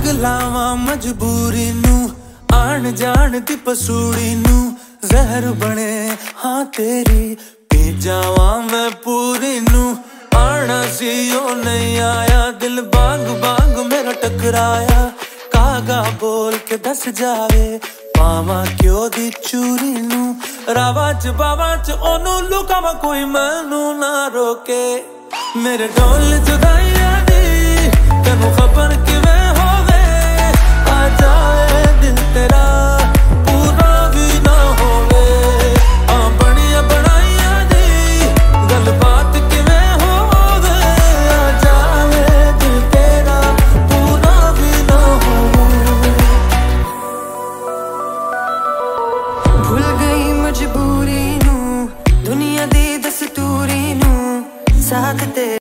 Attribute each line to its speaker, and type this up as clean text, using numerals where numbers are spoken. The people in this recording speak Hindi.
Speaker 1: भाग लावा मजबूरी नू, आन जान दी पसूड़ी नू, जहर बने हाँ तेरी, पी जावा मैं पूरी नू। आना सी ओ नहीं आया, दिल बांग बांग मेरा टकराया, कागा बोल के दस जावे, पावा क्यों दी चूरी नू। रावा च बावा च ओनू लुकावा, कोई मैनू ना रोके, मेरे ढोल जुदाइया दी तेनू खबर किवें होवे, आ जाए दिल तेरा पूरा भी ना होवे, आ बनिया बनाइया दी गल बात किवें होवे, आ जाए दिल तेरा पूरा भी ना होवे।
Speaker 2: भूल गई मजबूरी नू, दुनिया दी दस्तूरी नू, साथ तेरे